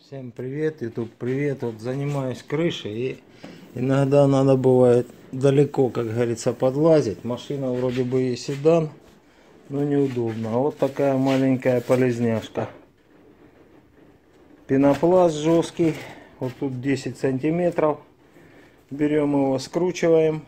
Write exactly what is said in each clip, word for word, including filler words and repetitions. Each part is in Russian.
Всем привет, YouTube, привет. Вот занимаюсь крышей, и иногда надо бывает далеко, как говорится, подлазить. Машина вроде бы и седан, но неудобно. Вот такая маленькая полезняшка. Пенопласт жесткий, вот тут десять сантиметров. Берем его, скручиваем.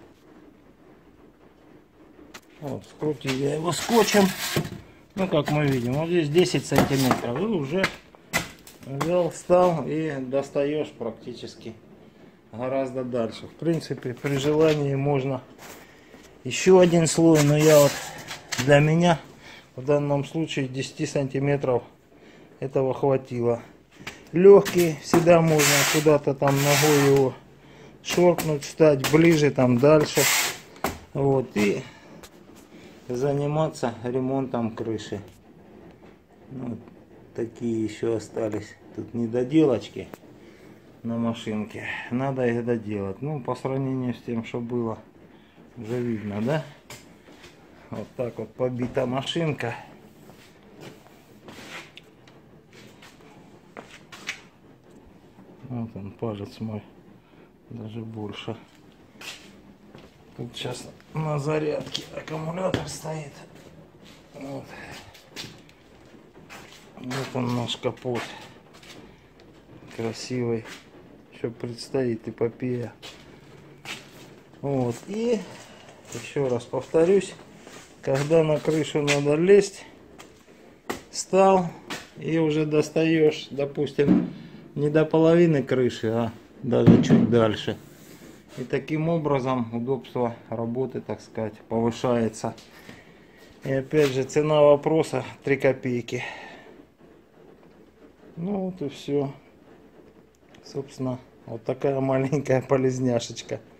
Вот, скрутил я его скотчем. Ну, как мы видим, вот здесь десять сантиметров. И уже взял, встал и достаешь практически гораздо дальше. В принципе, при желании можно еще один слой, но я вот для меня в данном случае десять сантиметров этого хватило. Легкий, всегда можно куда-то там ногой его шоркнуть, встать ближе, там дальше. Вот, и заниматься ремонтом крыши. Вот такие еще остались тут недоделочки на машинке. Надо их доделать. Ну, по сравнению с тем, что было, уже видно, да? Вот так вот побита машинка. Вот он, палец мой, даже больше. Тут сейчас на зарядке аккумулятор стоит. Вот. Вот он, наш капот. Красивый. Еще предстоит эпопея. Вот. И еще раз повторюсь, когда на крышу надо лезть, встал и уже достаешь, допустим, не до половины крыши, а даже чуть дальше. И таким образом удобство работы, так сказать, повышается. И опять же, цена вопроса три копейки. Ну вот и все. Собственно, вот такая маленькая полезняшечка.